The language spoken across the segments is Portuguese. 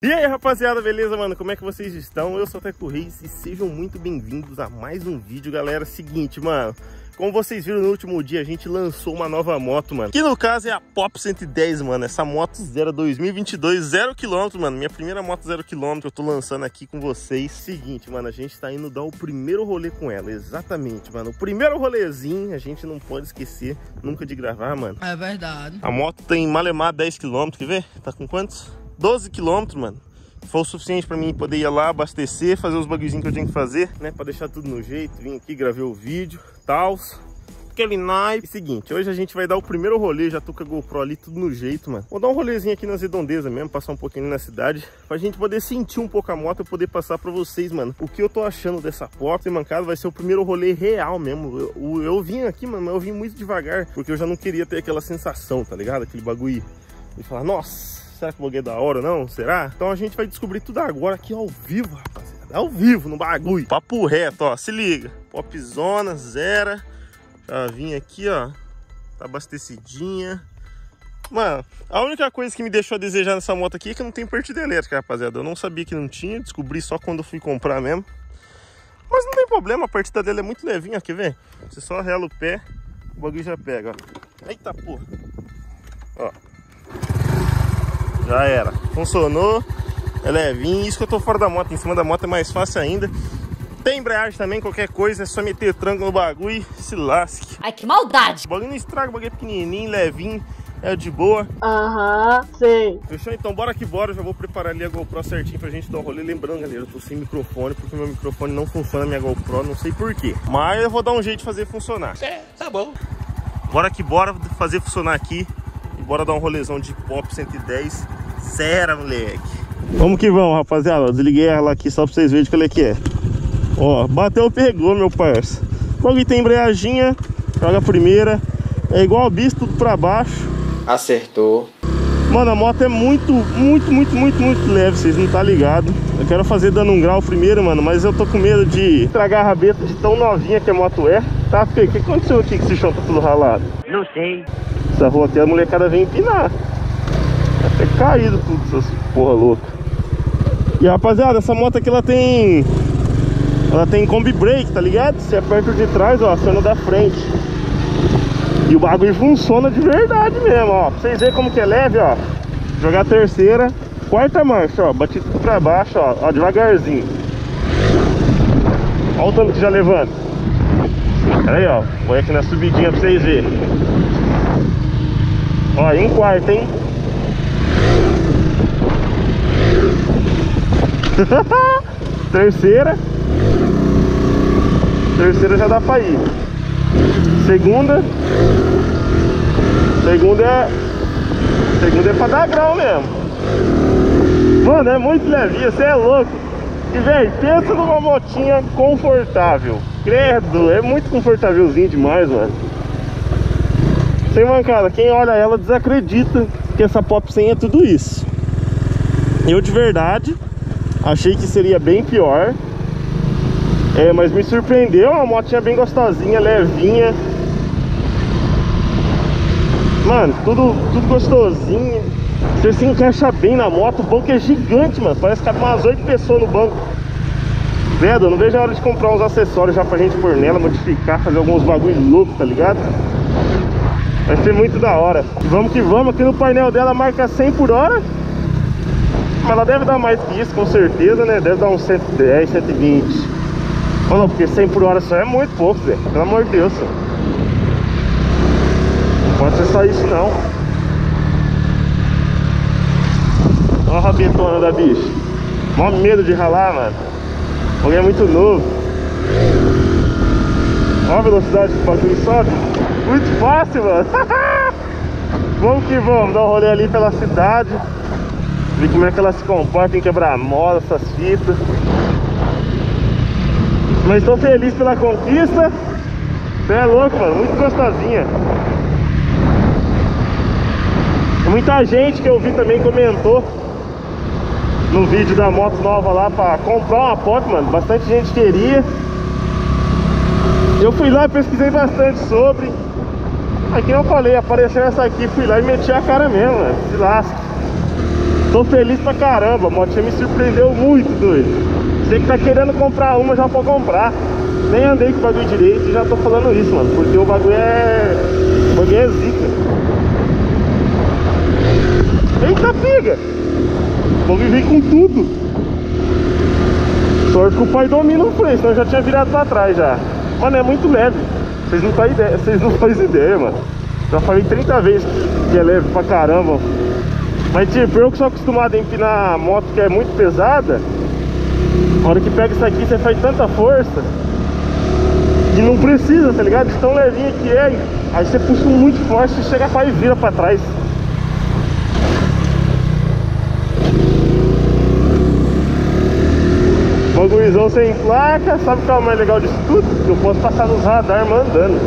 E aí, rapaziada, beleza, mano? Como é que vocês estão? Eu sou o Teco Reis e sejam muito bem-vindos a mais um vídeo, galera. Seguinte, mano, como vocês viram no último dia, a gente lançou uma nova moto, mano. Que no caso é a Pop 110, mano. Essa moto zero 2022, 0 km, mano. Minha primeira moto 0 km, eu tô lançando aqui com vocês. Seguinte, mano, a gente tá indo dar o primeiro rolê com ela. Exatamente, mano. O primeiro rolezinho, a gente não pode esquecer nunca de gravar, mano. É verdade. A moto tem malemar 10 km, quer ver? Tá com quantos? 12 km, mano. Foi o suficiente pra mim poder ir lá, abastecer, fazer os bagulhozinhos que eu tinha que fazer, né? Pra deixar tudo no jeito. Vim aqui, gravei o vídeo, tals. Aquele naipe. Seguinte, hoje a gente vai dar o primeiro rolê. Já tô com a GoPro ali, tudo no jeito, mano. Vou dar um rolezinho aqui nas redondezas mesmo, passar um pouquinho na cidade, pra gente poder sentir um pouco a moto e poder passar pra vocês, mano, o que eu tô achando dessa porta. E, mancada, vai ser o primeiro rolê real mesmo. Eu vim aqui, mano, mas eu vim muito devagar, porque eu já não queria ter aquela sensação, tá ligado? Aquele bagulho de falar, nossa, será que o bagulho é da hora ou não? Será? Então a gente vai descobrir tudo agora aqui ao vivo, rapaziada. Ao vivo, no bagulho. Papo reto, ó. Se liga. Popzona, zero. Já vim aqui, ó. Tá abastecidinha. Mano, a única coisa que me deixou a desejar nessa moto aqui é que não tem partida elétrica, rapaziada. Eu não sabia que não tinha. Descobri só quando eu fui comprar mesmo. Mas não tem problema. A partida dela é muito levinha, quer ver? Você só rela o pé, o bagulho já pega, ó. Eita porra. Ó. Já era, funcionou, é levinho. Isso que eu tô fora da moto, em cima da moto é mais fácil ainda. Tem embreagem também, qualquer coisa é só meter tranco no bagulho e se lasque. Ai, que maldade! O bagulho não estraga, o bagulho é pequenininho, levinho, é de boa. Aham, sei. Fechou? Então bora que bora, eu já vou preparar ali a GoPro certinho pra gente dar um rolê. Lembrando, galera, eu tô sem microfone, porque meu microfone não funciona na minha GoPro, não sei porquê. Mas eu vou dar um jeito de fazer funcionar. É, tá bom. Bora que bora fazer funcionar aqui. Bora dar um rolezão de Pop 110. Sério, moleque. Vamos que vamos, rapaziada. Eu desliguei ela aqui só pra vocês verem qual é que é. Ó, bateu, pegou, meu parça. Logo tem embreaginha. Joga a primeira. É igual ao bicho, tudo pra baixo. Acertou. Mano, a moto é muito leve, vocês não tá ligado. Eu quero fazer dando um grau primeiro, mano, mas eu tô com medo de estragar a rabeta de tão novinha que a moto é. Tá, Fê? O que aconteceu aqui que esse chão tá tudo ralado? Não sei. Essa rua aqui a molecada vem empinar. Vai ter caído tudo, essas porra louca. E rapaziada, essa moto aqui ela tem combi brake, tá ligado? Você aperta o de trás, ó, aciona da frente. E o bagulho funciona de verdade mesmo, ó. Pra vocês verem como que é leve, ó. Jogar a terceira, quarta marcha, ó. Bati tudo pra baixo, ó, devagarzinho. Ó o tanto que já levanta. Pera aí, ó. Vou aqui na subidinha pra vocês verem. Ó, em quarta, hein? Terceira já dá pra ir. Segunda é pra dar grau mesmo. Mano, é muito levinha, você é louco. E velho, pensa numa motinha confortável. Credo, é muito confortávelzinho demais, mano. Sem mancada, quem olha ela desacredita que essa Pop 100 é tudo isso. Eu de verdade achei que seria bem pior. Mas me surpreendeu, uma motinha bem gostosinha, levinha. Mano, tudo gostosinho. Você se encaixa bem na moto. O banco é gigante, mano. Parece que cabe umas 8 pessoas no banco. Vendo, eu não vejo a hora de comprar uns acessórios já pra gente pôr nela, modificar, fazer alguns bagulho louco, tá ligado? Vai ser muito da hora. Vamos que vamos. Aqui no painel dela marca 100 por hora. Mas ela deve dar mais que isso, com certeza, né? Deve dar uns 110, 120. Ou não, porque 100 por hora só é muito pouco, Zé. Pelo amor de Deus, Zé. Não pode ser só isso, não. Olha a rabetona da bicha. Mó medo de ralar, mano. O bagulho é muito novo. Olha a velocidade que o bagulho sobe. Muito fácil, mano. Vamos que vamos. Dar um rolê ali pela cidade. Ver como é que ela se comporta em quebra-mola, essas fitas. Mas estou feliz pela conquista. Você é louco, mano, muito gostosinha. Muita gente que eu vi também comentou no vídeo da moto nova lá pra comprar uma Pop, mano. Bastante gente queria. Eu fui lá e pesquisei bastante sobre. Aqui eu falei, apareceu essa aqui, fui lá e meti a cara mesmo, mano. Se lasca. Tô feliz pra caramba, a motinha me surpreendeu muito, doido. Você que tá querendo comprar uma, já pode comprar. Nem andei com o bagulho direito e já tô falando isso, mano. Porque o bagulho é... O bagulho é zica. Eita, pega! Vou viver com tudo. Sorte que o pai domina o freio, senão eu já tinha virado pra trás já. Mano, é muito leve. Vocês não fazem ideia, mano. Já falei 30 vezes que é leve pra caramba. Mas tipo, eu que sou acostumado a empinar a moto que é muito pesada, na hora que pega isso aqui, você faz tanta força que não precisa, tá ligado? De tão levinha que é. Aí você puxa muito forte e chega quase e vira pra trás. Bagulhozão sem placa. Sabe o que é o mais legal disso tudo? Eu posso passar nos radar mandando.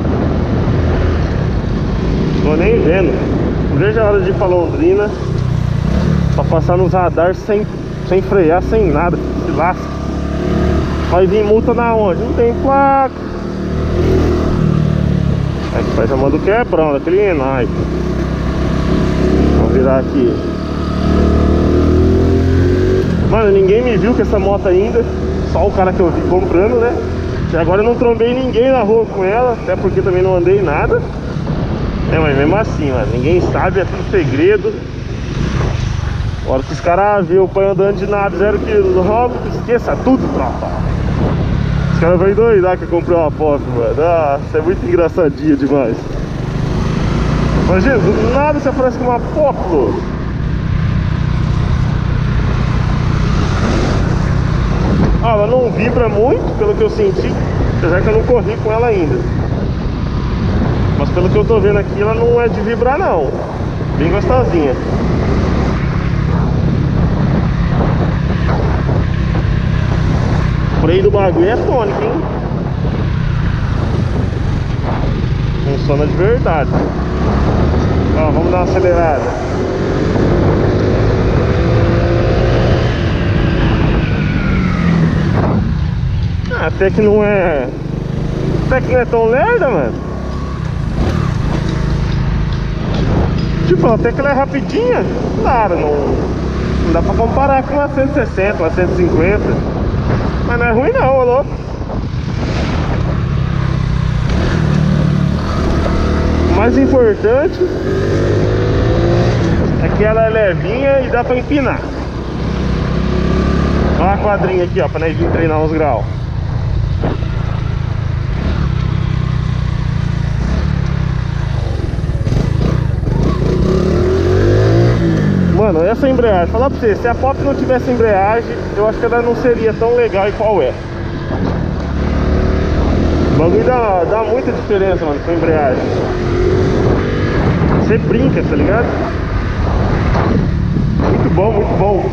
Tô nem vendo. Não vejo a hora de ir pra Londrina pra passar nos radar sem frear, sem nada. Se lasca. Vai vir multa na onde? Não tem placa. Aí que faz a mão do quebrão, daquele naipe. Vamos virar aqui. Mano, ninguém me viu com essa moto ainda. Só o cara que eu vi comprando, né? E agora eu não trombei ninguém na rua com ela. Até porque também não andei nada. É, mas mesmo assim, mano, ninguém sabe, é tudo segredo. A hora que os caras vê o pai andando de nave 0 km, esqueça tudo, tropa. Os caras vão endoidar que eu comprei uma pop, mano. Ah, isso é muito engraçadinho demais. Imagina, do nada você aparece com uma pop, louco. Ah, ela não vibra muito, pelo que eu senti, apesar que eu não corri com ela ainda. Mas pelo que eu tô vendo aqui, ela não é de vibrar não. Bem gostosinha. O freio do bagulho é tônico, hein? Funciona de verdade. Ó, vamos dar uma acelerada. Até que não é... Até que não é tão lerda, mano. Tipo, até que ela é rapidinha. Claro, não dá pra comparar com uma 160, uma 150. Mas não é ruim não, ô louco. O mais importante é que ela é levinha e dá pra empinar. Olha a quadrinha aqui, ó, pra nós vir treinar uns graus. Mano, essa embreagem, falar pra você, se a Pop não tivesse embreagem, eu acho que ela não seria tão legal igual é. O bagulho dá muita diferença, mano, com a embreagem. Você brinca, tá ligado? Muito bom, muito bom.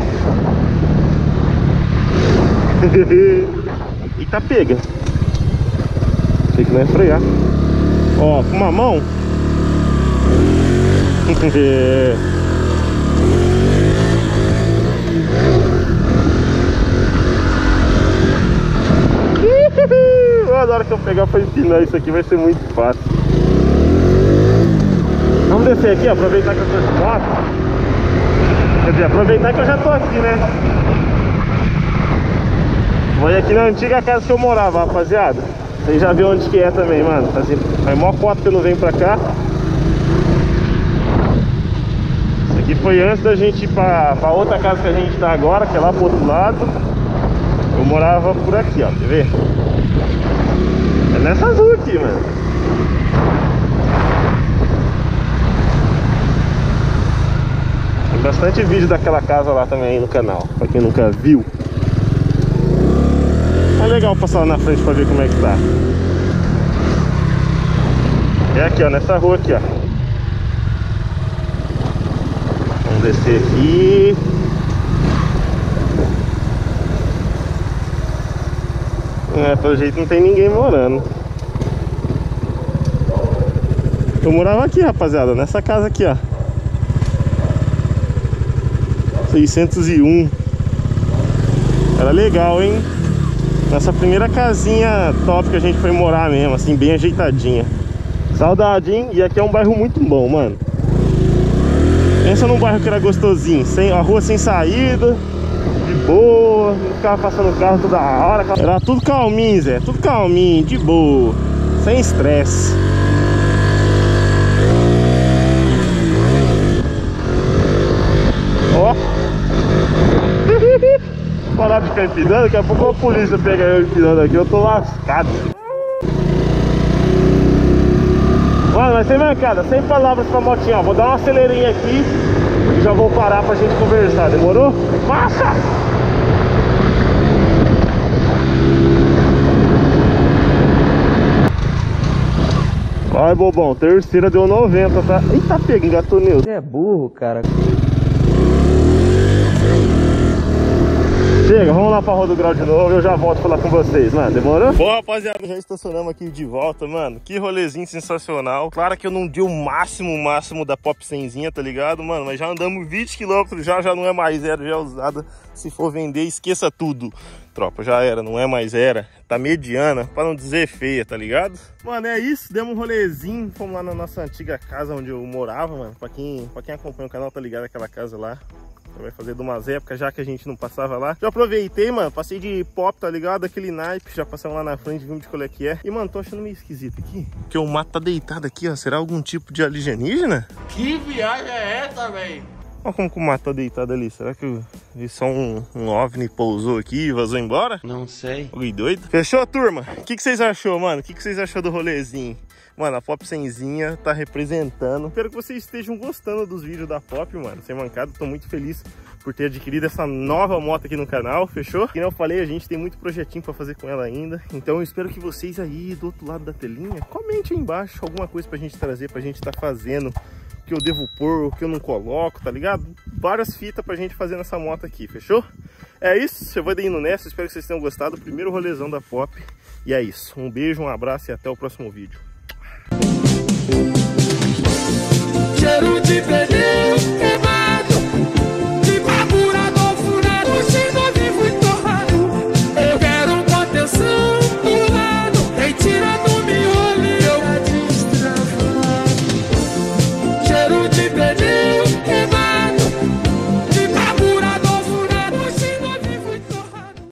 Eita, pega. Sei que não é frear. Ó, com uma mão. Na hora que eu pegar pra empinar isso aqui vai ser muito fácil. Vamos descer aqui, ó, aproveitar que eu tô de moto. Quer dizer, aproveitar que eu já tô aqui, né? Vou ir aqui na antiga casa que eu morava, rapaziada. Vocês já viram onde que é também, mano. Faz mó cota que eu não venho pra cá. Isso aqui foi antes da gente ir pra outra casa que a gente tá agora, que é lá pro outro lado. Eu morava por aqui, ó, quer ver? É nessas ruas aqui, mano. Tem bastante vídeo daquela casa lá também aí no canal, pra quem nunca viu. É legal passar lá na frente pra ver como é que tá. É aqui, ó, nessa rua aqui, ó. Vamos descer aqui. É, pelo jeito não tem ninguém morando. Eu morava aqui, rapaziada, nessa casa aqui, ó. 601. Era legal, hein? Nessa primeira casinha top que a gente foi morar mesmo, assim, bem ajeitadinha. Saudade, hein? E aqui é um bairro muito bom, mano. Pensa num bairro que era gostosinho, a rua sem saída, de boa, não ficava passando carro toda hora. Era tudo calminho, Zé, tudo calminho, de boa, sem estresse. Ó. Parar de ficar empinando, daqui a pouco a polícia pega eu empinando aqui, eu tô lascado. Mano, mas sem mancada, sem palavras pra motinha, ó. Vou dar uma acelerinha aqui e já vou parar pra gente conversar, demorou? Passa! Vai, bobão, terceira deu 90, tá? Eita, pega, engatou nele. Você é burro, cara. Chega, vamos lá pra Rua do Grau de novo e eu já volto falar com vocês, mano. Demorou? Bom, rapaziada, já estacionamos aqui de volta, mano. Que rolezinho sensacional. Claro que eu não dei o máximo da Pop 100zinha, tá ligado, mano? Mas já andamos 20 km, já não é mais zero, já é usada. Se for vender, esqueça tudo. Tropa, já era, não é mais era. Tá mediana, pra não dizer feia, tá ligado? Mano, é isso, demos um rolezinho. Fomos lá na nossa antiga casa onde eu morava, mano. Pra quem acompanha o canal, tá ligado aquela casa lá. Vai fazer de umas épocas já que a gente não passava lá. Já aproveitei, mano, passei de pop, tá ligado? Aquele naipe, já passamos lá na frente, vimos de qual é que é. E, mano, tô achando meio esquisito aqui, porque o mato tá deitado aqui, ó. Será algum tipo de alienígena? Que viagem é essa, velho? Olha como que o mato tá deitado ali. Será que só um OVNI pousou aqui e vazou embora? Não sei. Oi, doido. Fechou, turma? O que vocês achou, mano? O que vocês achou do rolezinho? Mano, a Pop 100zinha tá representando. Espero que vocês estejam gostando dos vídeos da Pop, mano. Sem mancada, tô muito feliz por ter adquirido essa nova moto aqui no canal, fechou? Como eu falei, a gente tem muito projetinho pra fazer com ela ainda. Então eu espero que vocês aí, do outro lado da telinha, comente aí embaixo alguma coisa pra gente trazer, pra gente tá fazendo. O que eu devo pôr, o que eu não coloco, tá ligado? Várias fitas pra gente fazer nessa moto aqui, fechou? É isso, eu vou indo nessa, espero que vocês tenham gostado. Primeiro rolezão da Pop. E é isso, um beijo, um abraço e até o próximo vídeo. Cheiro de